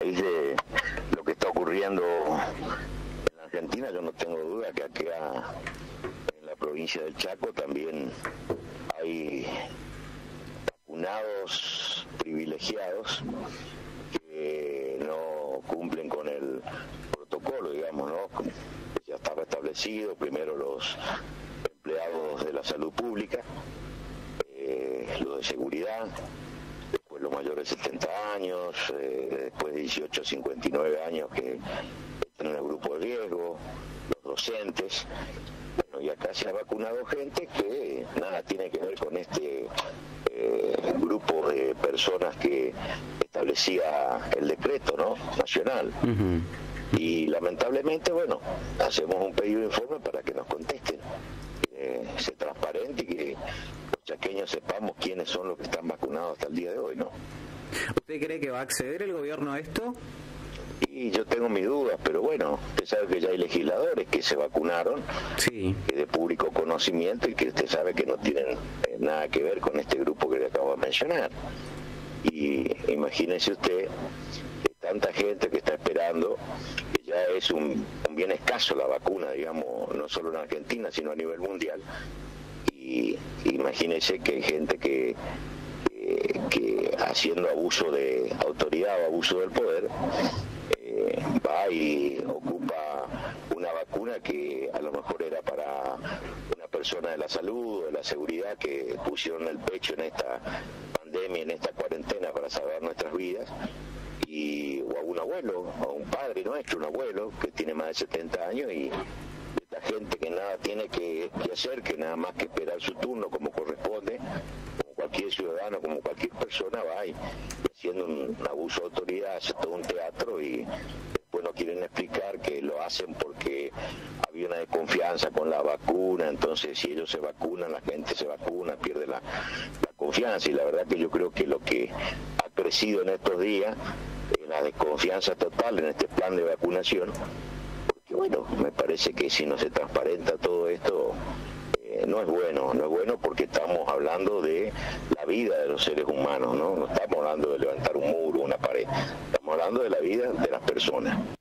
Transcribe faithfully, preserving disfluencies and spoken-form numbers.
raíz de lo que está ocurriendo en la Argentina, yo no tengo duda que acá en la provincia del Chaco también hay vacunados privilegiados que no cumplen con el protocolo, digamos, ¿no? Ya estaba establecido, primero los empleados de la salud pública, eh, los de seguridad, después los mayores de setenta años, eh, después de dieciocho a cincuenta y nueve años que están en el grupo de riesgo, los docentes. Bueno, y acá se ha vacunado gente que nada tiene que ver con este eh, grupo de personas que establecía el decreto, ¿no?, nacional. Uh-huh. Y lamentablemente, bueno, hacemos un pedido de informe para que nos contesten, que sea transparente y que los chaqueños sepamos quiénes son los que están vacunados hasta el día de hoy, ¿no? ¿Usted cree que va a acceder el gobierno a esto? Y yo tengo mis dudas, pero bueno, usted sabe que ya hay legisladores que se vacunaron, sí, que de público conocimiento y que usted sabe que no tienen eh, nada que ver con este grupo que le acabo de mencionar. Y imagínese usted que tanta gente que está esperando, que ya es un, un bien escaso la vacuna, digamos, no solo en Argentina, sino a nivel mundial. Y imagínese que hay gente que, que, que haciendo abuso de autoridad o abuso del poder, eh, va y ocupa una vacuna que a lo mejor era para una persona de la salud o de la seguridad que pusieron el pecho en esta pandemia, en esta cuarentena para salvar nuestras vidas, y o a un abuelo, a un padre nuestro, un abuelo que tiene más de setenta años, y esta gente que nada tiene que, que hacer, que nada más que esperar su turno como corresponde, como cualquier ciudadano, como cualquier persona, va y haciendo un, un abuso de autoridad, hace todo un teatro y después no quieren explicar que lo hacen porque había una desconfianza con la vacuna, entonces si ellos se vacunan, la gente se vacuna, pierde la, la confianza, y la verdad que yo creo que lo que ha crecido en estos días es la desconfianza total en este plan de vacunación, porque bueno, me parece que si no se transparenta todo esto, eh, no es bueno, no es bueno porque estamos hablando de la vida de los seres humanos, ¿no? No estamos hablando de levantar un muro, una pared, estamos hablando de la vida de las personas.